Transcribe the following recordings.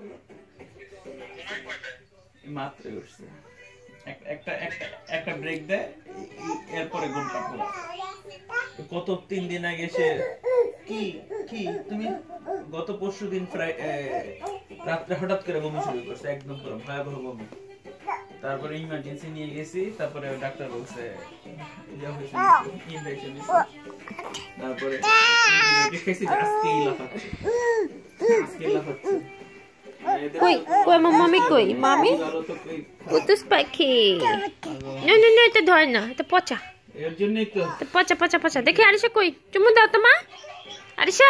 মাত্র উঠছে একটা একটা একটা ব্রেক দেয় এরপরে ঘুমটা পুরো কত 3 দিন আগে এসে কি কি তুমি গত পরশুদিন প্রায় রাতে হঠাৎ করে বমি শুরু করছে একদম পুরো ভয়াবহ বমি তারপরে ইমার্জেন্সি নিয়ে গেছি তারপরে ডাক্তার বলছে যা হয়েছে ইনফেকশন হয়েছে তারপরে খেয়েছি আজকেই লাফাচ্ছে কই কই মাম্মি কই মামি কুতুস পাখি না না না এটা ধর না এটা পচা এর জন্যই তো পচা পচা পচা দেখি আরিশা কই চুমু দাও তো মা আরিশা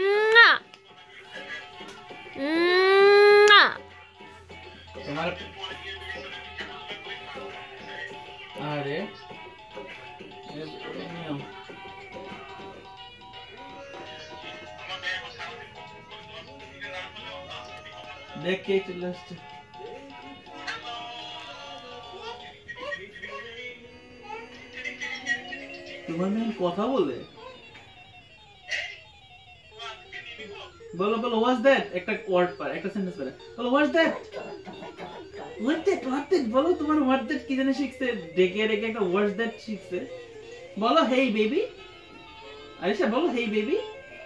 তোমার আরে দেখে চলে আসছে তোমার মেয়ে কথা বলে বলো বলো হোয়াটস দ্যাট একটা ওয়ার্ড পার একটা সেন্টেন্স পারে বলো হোয়াটস দ্যাট বলো তোমার হোয়াটস দ্যাট কি জানে শিখছে ডেকে ডেকে একটা হোয়াটস দ্যাট শিখছে বলো হেই বেবি আরিশা বলো হেই বেবি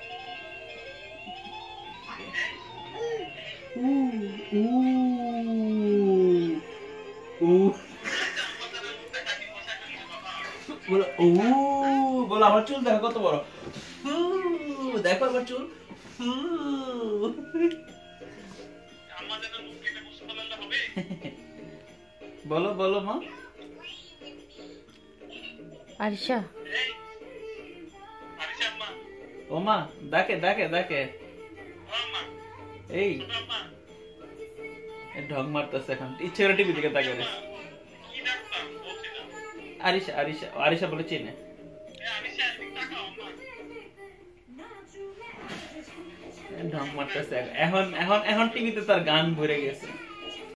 বলো আমার চুল দেখো কত বড় দেখো আমার চুল বলো বলো মা আরিশা ও মা ডাকে ডাকে ডাকে এই ঢং মারতেছে এখন ইচ্ছে করে টিভি দিকে তাকাবে আরিশা আরিশা আরিশা বলে চিনে ঢং মারতেছে এখন এখন এখন টিভিতে তার গান ভরে গেছে